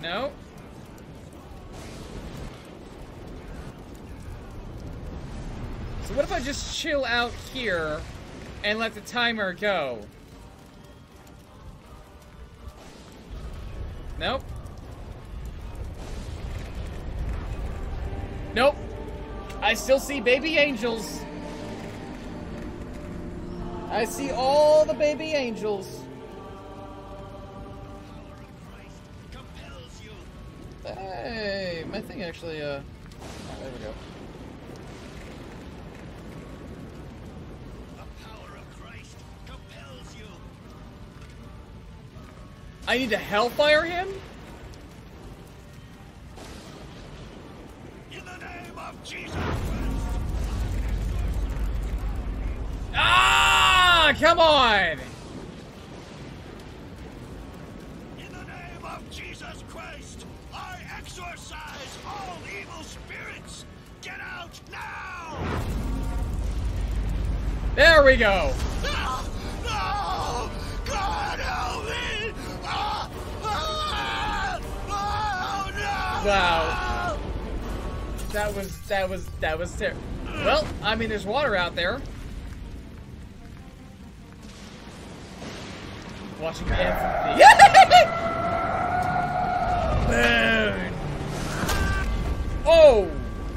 No. So what if I just chill out here and let the timer go? Nope. Nope. I still see baby angels. I see all the baby angels. Hey, my thing actually, oh, there we go. The power of Christ compels you. I need to hellfire him? In the name of Jesus Christ. Ah, come on! In the name of Jesus Christ, I exorcise all evil spirits. Get out now! There we go. No! No! God help me! Oh, no! Wow. That was terrible. Well, I mean, there's water out there. Watching everything. Burn. Oh!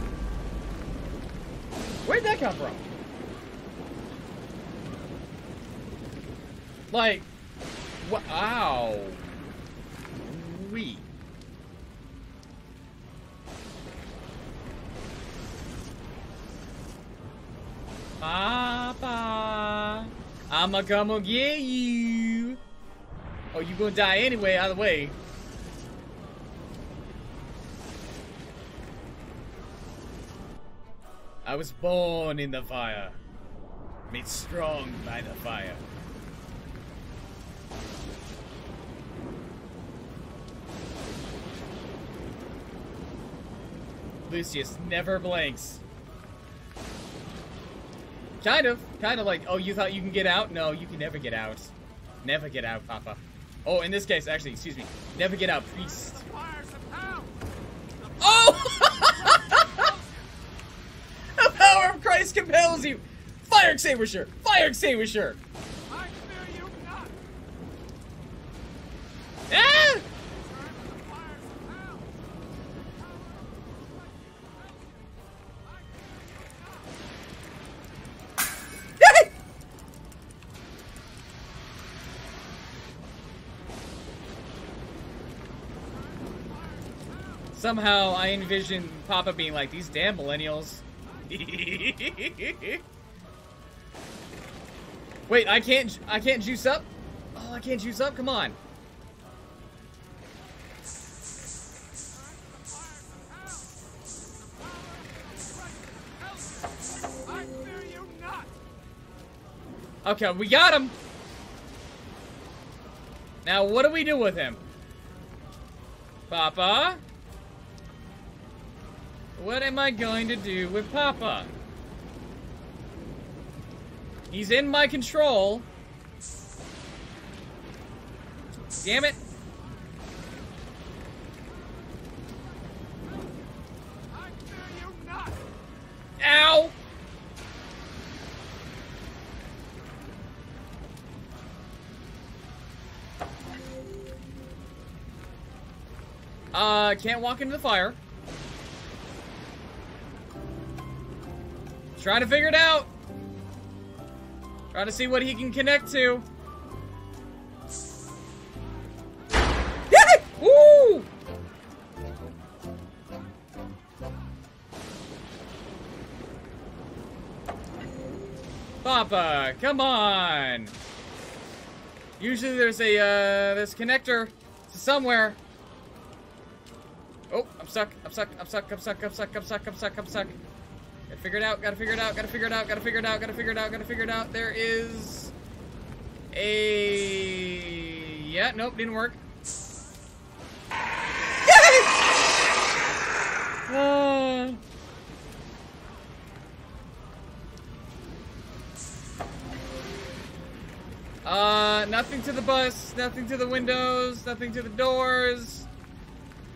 Where'd that come from? Like, wow. Wee. Papa, I'ma come get you. Oh, you gonna die anyway, either way. I was born in the fire, made strong by the fire. Lucius never blinks. Kind of like, oh, you thought you can get out? No, you can never get out. Never get out, Papa. Oh, in this case, actually, excuse me. Never get out, priest. Oh! The power of Christ compels you! Fire extinguisher! Fire extinguisher! I fear you not. Ah! Somehow I envision Papa being like, these damn millennials. Wait, I can't juice up? Oh, I can't juice up? Come on. I fear you not. Okay, we got him. Now, what do we do with him? Papa? What am I going to do with Papa? He's in my control. Damn it. I fear you not. Ow! Can't walk into the fire. Trying to figure it out. Trying to see what he can connect to. Woo! Papa, come on. Usually there's a this connector somewhere. Oh, I'm stuck. I'm stuck. I'm stuck. I'm stuck. I'm stuck. I'm stuck. I'm stuck. I'm stuck. Gotta figure it out. Gotta figure it out. Gotta figure it out. Gotta figure it out. Gotta figure it out. Gotta figure it out. There is a... Yeah, nope, didn't work. Nothing to the bus, nothing to the windows, nothing to the doors.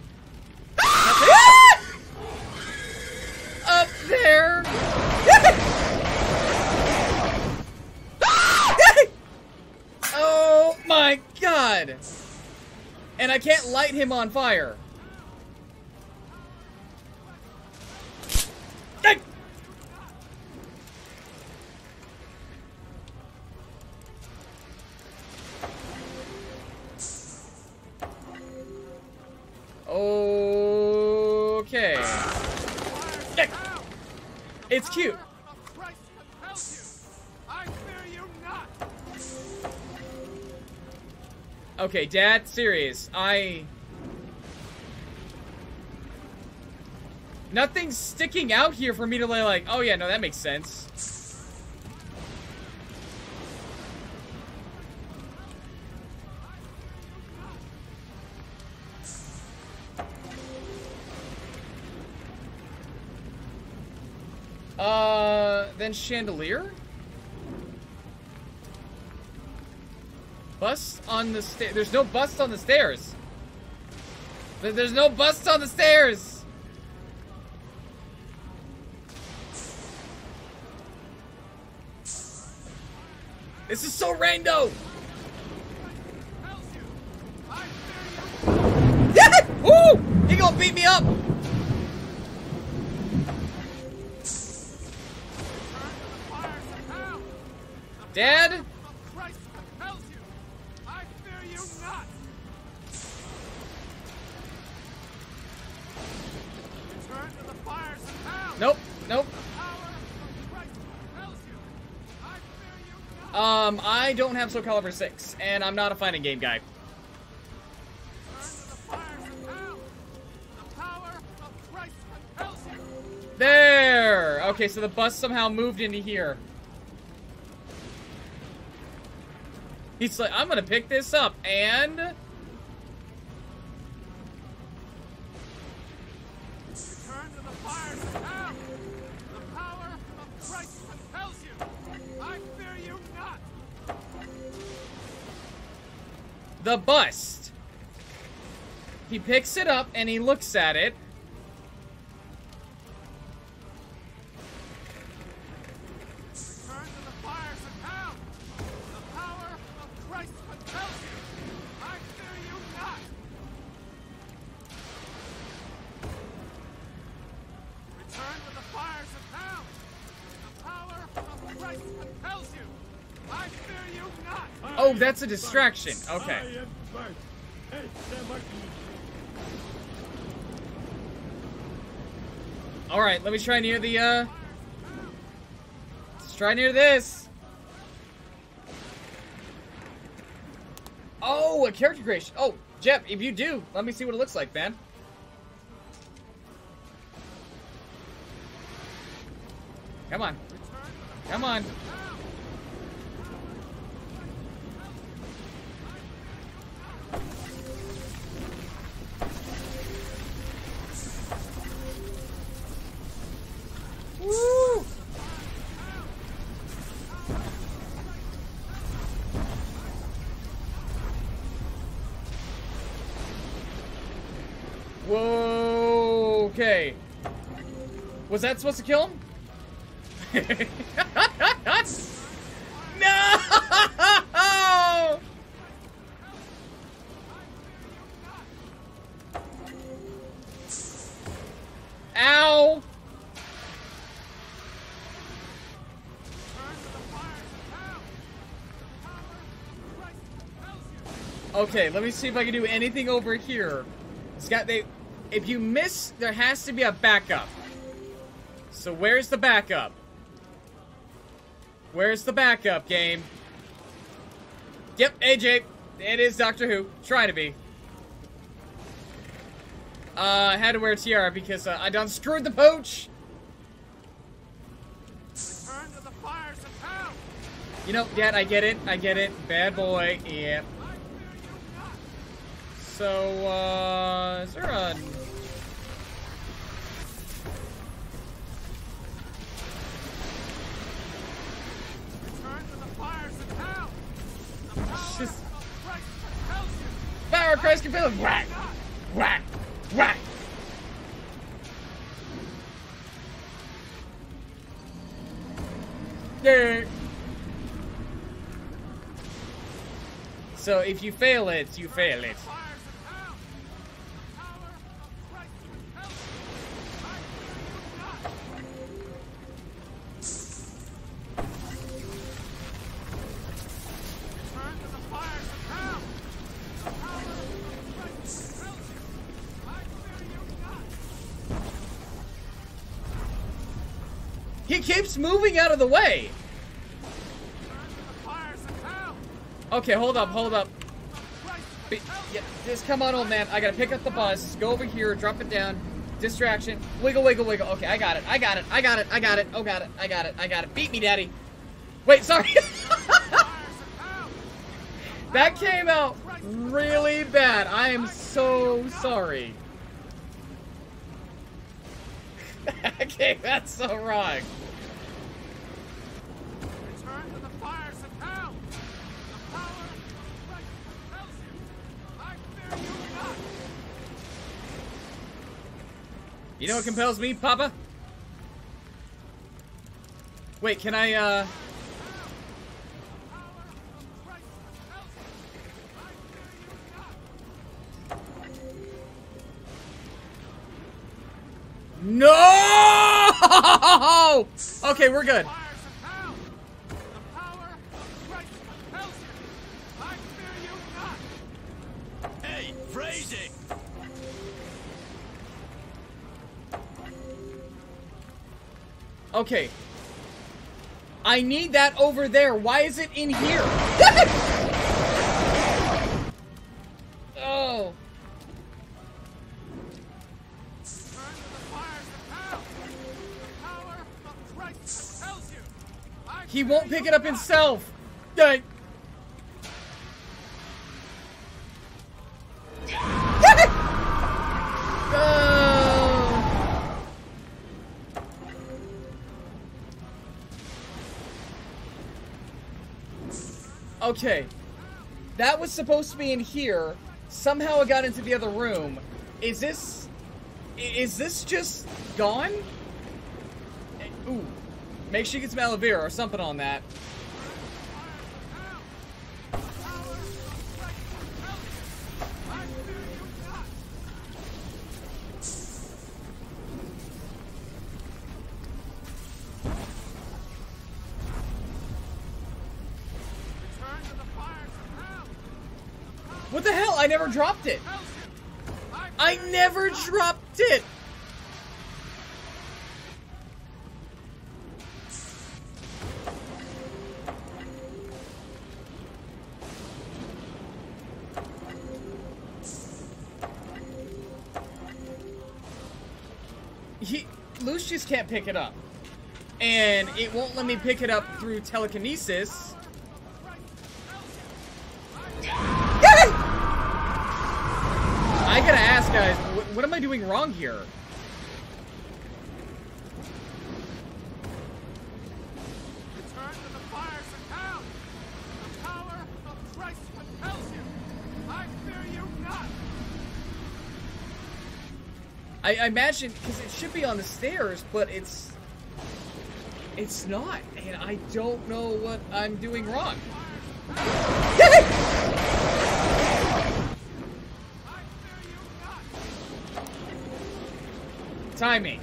dead. And I can't light him on fire. Hey! Okay. Hey! It's cute. Okay, Dad, serious. Nothing's sticking out here for me to like, oh yeah, no, that makes sense. Then chandelier? Bust on the stairs. There's no bust on the stairs. There's no bust on the stairs. This is so rando. Woo! He gonna beat me up. Dad? Nope, nope. I don't have Soul Calibur 6, and I'm not a fighting game guy. There! Okay, so the bus somehow moved into here. He's like, I'm gonna pick this up, and... Return to the fires of hell! The power of Christ compels you! I fear you not! The bust. He picks it up, and he looks at it. Oh, that's a distraction. Okay. Alright, let me try near the, let's try near this. Oh, a character creation. Oh, Jeff, if you do, let me see what it looks like, man. Come on. Come on. Woo! Whoa, okay. Was that supposed to kill him? No! Ow! Okay, let me see if I can do anything over here. Scott, if you miss, there has to be a backup. So where's the backup? Where's the backup, game? Yep, AJ. It is Doctor Who. Try to be. I had to wear a tiara because I done screwed the pooch. Return to the fires of hell. You know, Dad, I get it. I get it. Bad boy. Yeah. So, is there a... Just... Power Christ compel you! Whack! Whack! Whack! Yeah. So if you fail it, you fail it. He keeps moving out of the way. Okay, hold up, hold up. Yeah, just come on, old man. I gotta pick up the bus. Go over here, drop it down. Distraction. Wiggle, wiggle, wiggle. Okay, I got it. I got it. I got it. I got it. Oh, got it. I got it. I got it. Beat me, daddy. Wait, sorry. That came out really bad. I am so sorry. Okay, that's so wrong. Return to the fires of hell. The power of Christ compels you. I fear you not. You know what compels me, Papa? Wait, can I, No! Okay, we're good. Hey, phrasing. Okay. I need that over there. Why is it in here? Oh. He won't pick it up himself. Dang. Okay. That was supposed to be in here. Somehow it got into the other room. Is this just gone? Ooh. Make sure you get some aloe vera or something on that. What the hell? I never dropped it. I never dropped it. Lucius can't pick it up. And it won't let me pick it up through telekinesis. I gotta ask, guys, what am I doing wrong here? Return to the fires of hell. The power of Christ compels you. I fear you not. I imagine, because it should be on the stairs, but it's not, and I don't know what I'm doing wrong. Timing.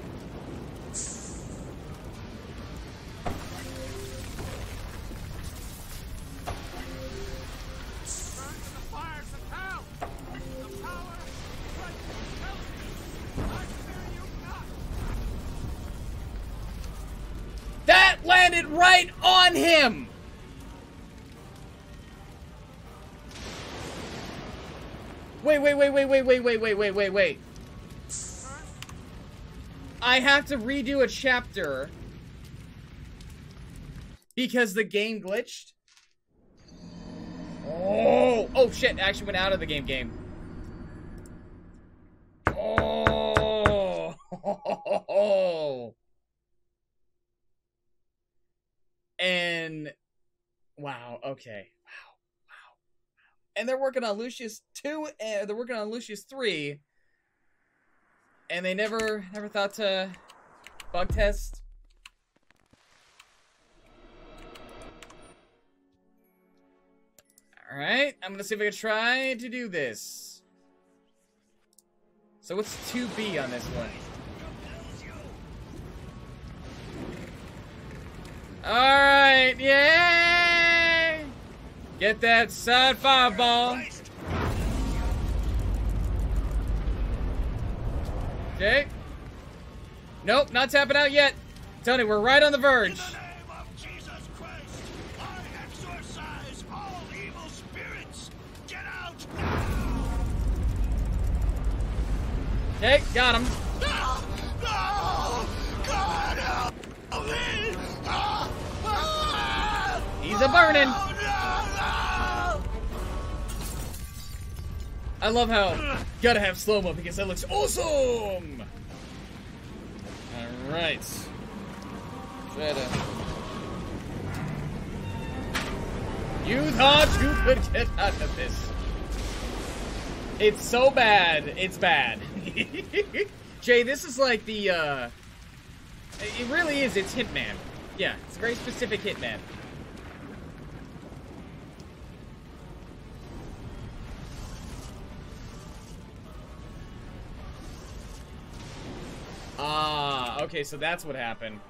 That landed right on him! Wait. I have to redo a chapter because the game glitched. Oh shit, it actually went out of the game. Oh. And wow, okay. Wow. And they're working on Lucius 2 and they're working on Lucius 3. And they never thought to bug test. Alright, I'm gonna see if I can try to do this. So what's 2B on this one? Alright, yay! Get that side fireball. Okay. Nope, not tapping out yet. Tony, we're right on the verge. In the name of Jesus Christ, I exorcise all evil spirits. Get out now! Okay, got him. No! No! God help me! He's a burning. No, no, no! I love how gotta have slow-mo because that looks awesome. Alright. Try to... You thought you could get out of this. It's so bad, it's bad. Jay, this is like the, it really is, it's Hitman. Yeah, it's a very specific Hitman. Ah, okay, so that's what happened.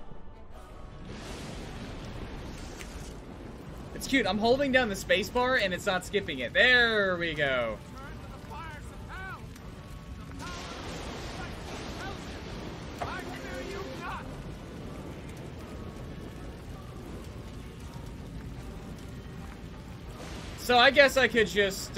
It's cute. I'm holding down the space bar and it's not skipping it. There we go. So I guess I could just,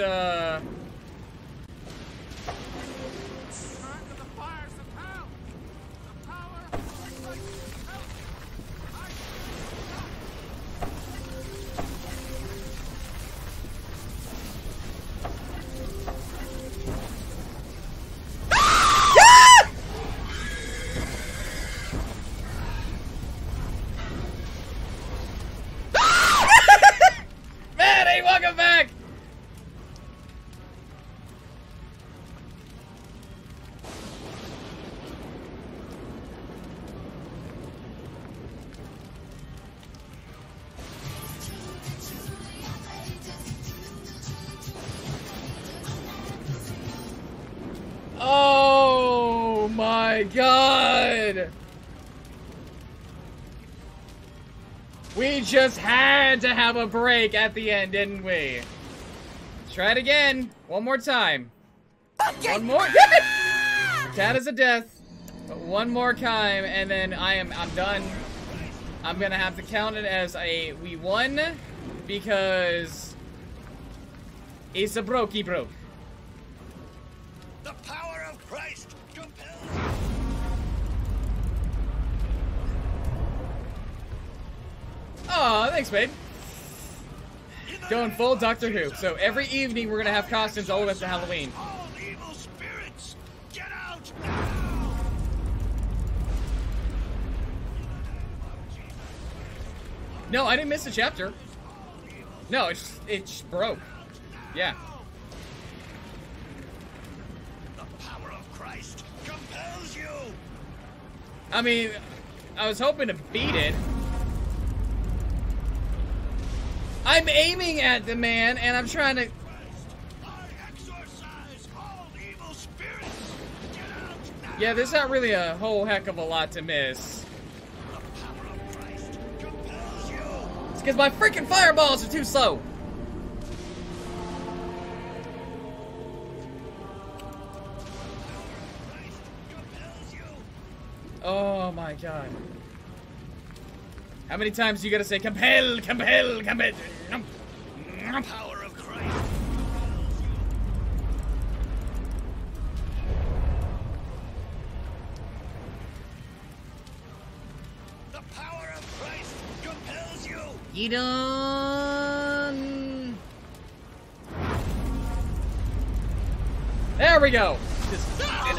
Maddie, welcome back! Oh my god! We just had to have a break at the end, didn't we? Let's try it again. One more time. Okay. One more. Cat is a death. But one more time, and then I'm done. I'm gonna have to count it as we won because it's a brokey broke. The power of Christ compels. Aw, thanks, babe. Going full Doctor Who. So every evening we're gonna have costumes all the way up to Halloween. All evil spirits, get out now! No, I didn't miss a chapter. No, it's broke. Yeah. The power of Christ compels you. I mean, I was hoping to beat it. I'm aiming at the man, and I'm trying to... I exorcise all evil spirits. Get out now. Yeah, there's not really a whole heck of a lot to miss. The power of Christ compels you. It's because my freaking fireballs are too slow. Christ compels you. Oh my god. How many times do you gotta say compel, compel, compel? The power of Christ. The power of Christ compels you. You done. There we go. Just... God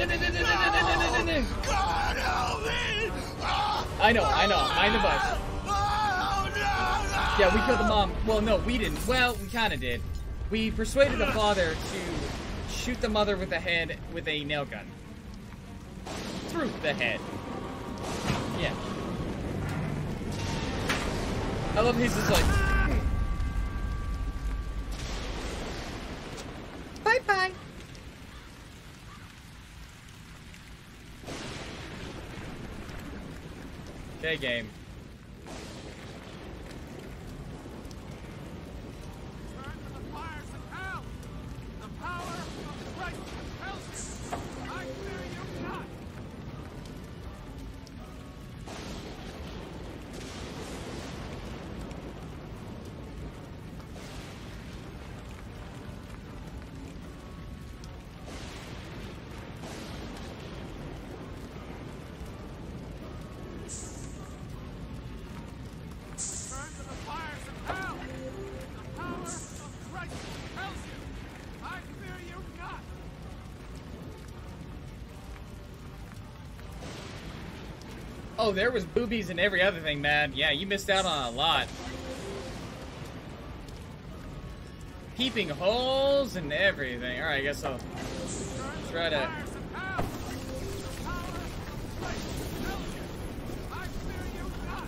help me! I know. Mind the bus. Oh, no, no. Yeah, we killed the mom. Well, no, we didn't. Well, we kind of did. We persuaded the father to shoot the mother with the head with a nail gun. Through the head. Yeah. I love he's just like... Okay, game. Turn to the fires of hell! The power of Christ compels you! I fear you not! Turn to the fires of hell! The power of Christ compels you! I fear you not! Oh, there was boobies and every other thing, man. Yeah, you missed out on a lot. Peeping holes and everything. Alright, I guess I'll try to... Fires of hell! The power of Christ compels you! I fear you not!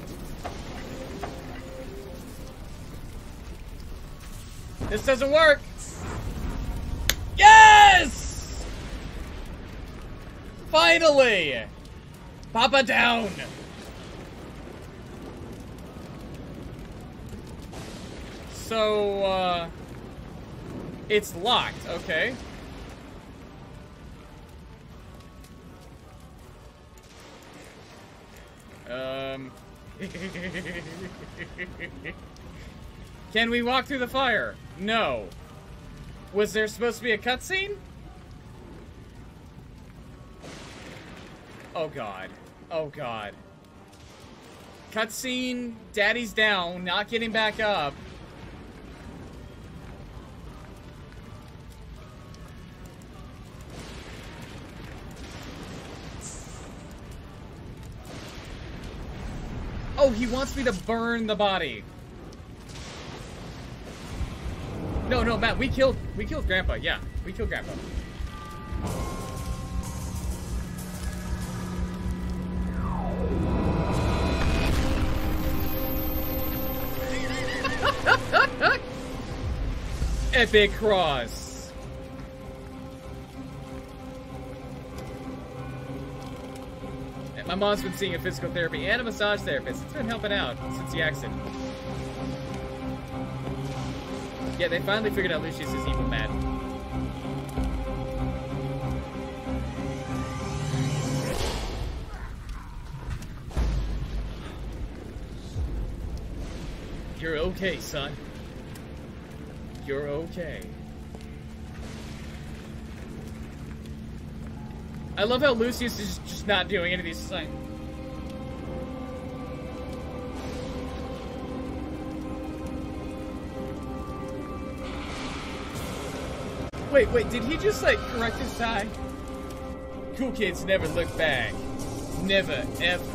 This doesn't work! Yes! Finally! Papa down! So, it's locked, okay. Can we walk through the fire? No. Was there supposed to be a cutscene? Oh god. Oh god. Cutscene, daddy's down, not getting back up. Oh, he wants me to burn the body. No, no, Matt, we killed Grandpa. Yeah, we killed Grandpa. Epic cross. My mom's been seeing a physical therapy and a massage therapist. It's been helping out since the accident. Yeah, they finally figured out Lucius is evil, Matt. You're okay, son. You're okay. I love how Lucius is just not doing any of these things. Wait, did he just, like, correct his tie? Cool kids never look back. Never, ever.